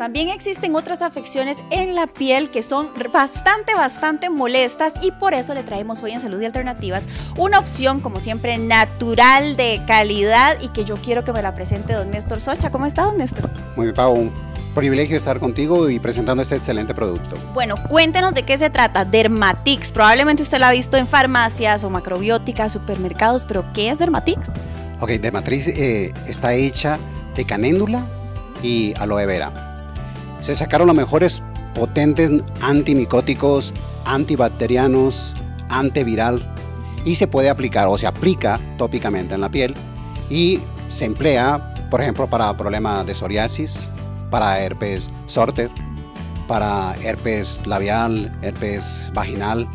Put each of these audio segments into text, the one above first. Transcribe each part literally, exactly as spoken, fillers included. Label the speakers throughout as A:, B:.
A: también existen otras afecciones en la piel que son bastante, bastante molestas y por eso le traemos hoy en Salud y Alternativas una opción, como siempre, natural, de calidad y que yo quiero que me la presente don Néstor Socha. ¿Cómo está, don Néstor?
B: Muy bien, Pau. Un privilegio estar contigo y presentando este excelente producto.
A: Bueno, cuéntenos de qué se trata. Dermatix, probablemente usted la ha visto en farmacias o macrobióticas, supermercados, pero ¿qué es Dermatix?
B: Ok, Dermatix eh, está hecha de canéndula y aloe vera. Se sacaron los mejores potentes antimicóticos, antibacterianos, antiviral y se puede aplicar o se aplica tópicamente en la piel y se emplea, por ejemplo, para problemas de psoriasis, para herpes zóster, para herpes labial, herpes vaginal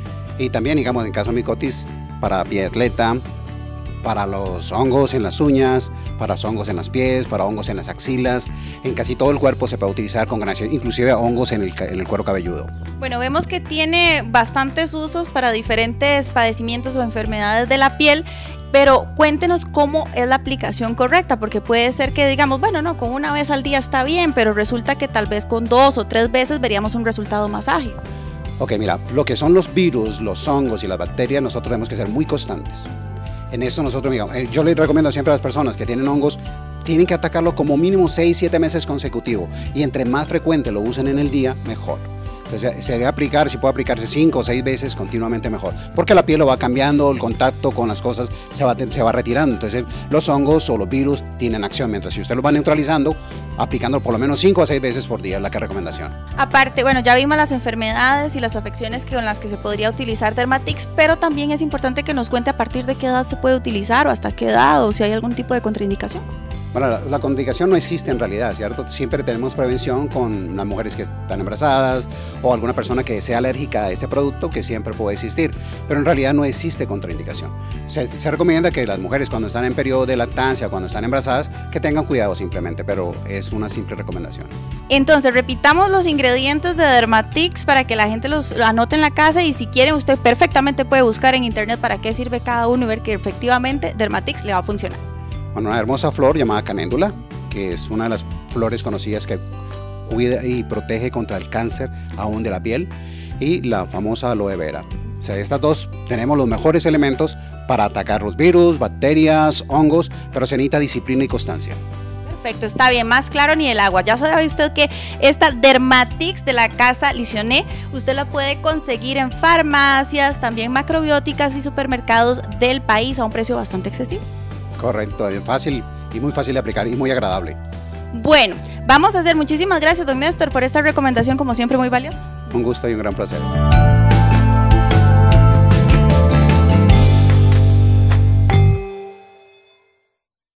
B: y también, digamos, en caso de micotis, para pie de atleta, para los hongos en las uñas, para los hongos en los pies, para hongos en las axilas. En casi todo el cuerpo se puede utilizar con granación, inclusive hongos en el, en el cuero cabelludo.
A: Bueno, vemos que tiene bastantes usos para diferentes padecimientos o enfermedades de la piel, pero cuéntenos cómo es la aplicación correcta, porque puede ser que digamos, bueno, no, con una vez al día está bien, pero resulta que tal vez con dos o tres veces veríamos un resultado más ágil.
B: Ok, mira, lo que son los virus, los hongos y las bacterias, nosotros tenemos que ser muy constantes. En esto nosotros, digamos, yo les recomiendo siempre a las personas que tienen hongos, tienen que atacarlo como mínimo seis, siete meses consecutivos y entre más frecuente lo usen en el día, mejor. Entonces, se debe aplicar, si puede aplicarse cinco o seis veces continuamente mejor, porque la piel lo va cambiando, el contacto con las cosas se va, se va retirando. Entonces, los hongos o los virus tienen acción, mientras si usted lo va neutralizando, aplicando por lo menos cinco o seis veces por día, es la que recomendación.
A: Aparte, bueno, ya vimos las enfermedades y las afecciones con las que se podría utilizar Dermatix, pero también es importante que nos cuente a partir de qué edad se puede utilizar o hasta qué edad, o si hay algún tipo de contraindicación.
B: Bueno, la, la contraindicación no existe en realidad, ¿cierto? Siempre tenemos prevención con las mujeres que están embarazadas o alguna persona que sea alérgica a este producto, que siempre puede existir, pero en realidad no existe contraindicación. Se, se recomienda que las mujeres cuando están en periodo de lactancia, cuando están embarazadas, que tengan cuidado simplemente, pero es una simple recomendación.
A: Entonces, repitamos los ingredientes de Dermatix para que la gente los anote en la casa y si quieren usted perfectamente puede buscar en internet para qué sirve cada uno y ver que efectivamente Dermatix le va a funcionar.
B: Bueno, una hermosa flor llamada canéndula, que es una de las flores conocidas que cuida y protege contra el cáncer aún de la piel, y la famosa aloe vera. O sea, estas dos tenemos los mejores elementos para atacar los virus, bacterias, hongos, pero se necesita disciplina y constancia.
A: Perfecto, está bien, más claro ni el agua. Ya sabe usted que esta Dermatix de la casa Licioné, usted la puede conseguir en farmacias, también macrobióticas y supermercados del país a un precio bastante accesible.
B: Correcto, es fácil y muy fácil de aplicar y muy agradable.
A: Bueno, vamos a hacer muchísimas gracias, don Néstor, por esta recomendación, como siempre, muy valiosa.
B: Un gusto y un gran placer.